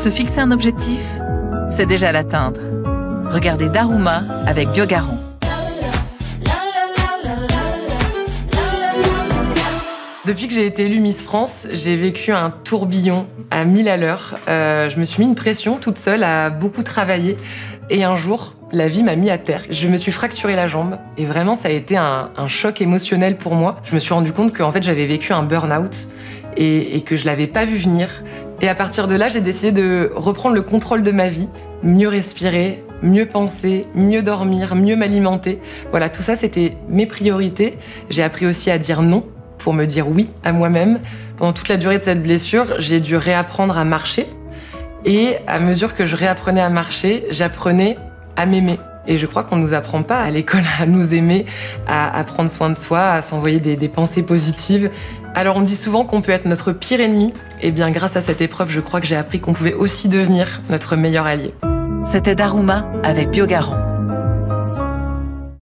Se fixer un objectif, c'est déjà l'atteindre. Regardez Daruma avec Biogaron. Depuis que j'ai été élue Miss France, j'ai vécu un tourbillon à 1000 à l'heure. Je me suis mis une pression toute seule à beaucoup travailler. Et un jour, la vie m'a mis à terre. Je me suis fracturé la jambe. Et vraiment, ça a été un choc émotionnel pour moi. Je me suis rendu compte qu'en fait, j'avais vécu un burn-out et que je l'avais pas vu venir. Et à partir de là, j'ai décidé de reprendre le contrôle de ma vie, mieux respirer, mieux penser, mieux dormir, mieux m'alimenter. Voilà, tout ça, c'était mes priorités. J'ai appris aussi à dire non pour me dire oui à moi-même. Pendant toute la durée de cette blessure, j'ai dû réapprendre à marcher. Et à mesure que je réapprenais à marcher, j'apprenais à m'aimer. Et je crois qu'on ne nous apprend pas à l'école à nous aimer, à prendre soin de soi, à s'envoyer des pensées positives. Alors on dit souvent qu'on peut être notre pire ennemi. Et bien grâce à cette épreuve, je crois que j'ai appris qu'on pouvait aussi devenir notre meilleur allié. C'était Daruma avec Biogaron.